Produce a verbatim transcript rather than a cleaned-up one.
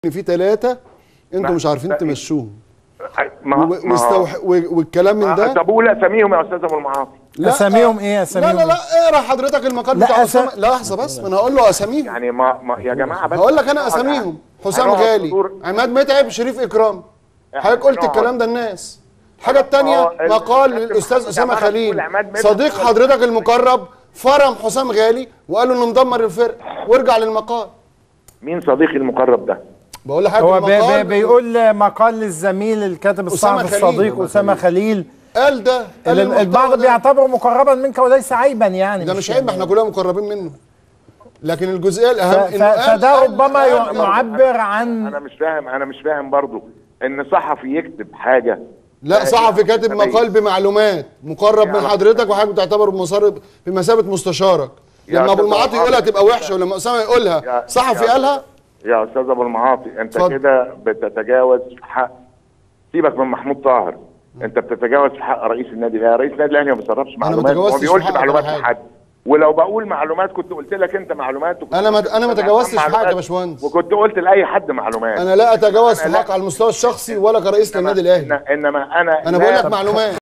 في ثلاثة انتوا مش عارفين تمشوهم ومستوح... والكلام من ده. طب قول اساميهم يا استاذ ابو المعاصي. لا اساميهم ايه اساميهم؟ لا لا لا اقرا حضرتك المقال بتاع أسامة. لا لحظه بس ما انا هقول له اساميهم يعني ما, ما يا جماعه بس هقول لك انا اساميهم: حسام غالي، عماد متعب، شريف اكرام. حضرتك قلت الكلام ده الناس. الحاجه الثانيه مقال للاستاذ اسامه خليل صديق حضرتك المقرب فرم حسام غالي وقال له انه مدمر الفرق، وارجع للمقال. مين صديقي المقرب ده؟ بقول لحضرتك هو المقال بي بيقول مقال للزميل الكاتب الصحفي الصديق اسامه خليل. قال ده قال البعض بيعتبره مقربا منك وليس عيبا يعني. ده مش عيب، احنا كلنا مقربين منه، لكن الجزئيه الاهم ف... فده ربما يعبر عن. انا مش فاهم انا مش فاهم برضو ان صحفي يكتب حاجه. لا صحفي كاتب مقال بمعلومات مقرب من حضرتك وحضرتك بتعتبره مصرب بمثابه مستشارك. لما ابو المعاطي يقولها تبقى وحشه، ولما اسامه يقولها صحفي قالها. يا استاذ ابو المعاطي انت كده بتتجاوز حق، سيبك من محمود طاهر، انت بتتجاوز في حق رئيس النادي الاهلي. رئيس النادي الاهلي ما بيصرفش معلومات وما بيقولش معلومات لحد، ولو بقول معلومات كنت قلت لك انت معلومات. انا ما انا ما تجاوزتش في حقك يا باشمهندس، وكنت قلت لاي حد معلومات. انا لا اتجاوز في حقك على المستوى الشخصي ولا كرئيس للنادي الاهلي، انما انا انا بقول لك معلومات.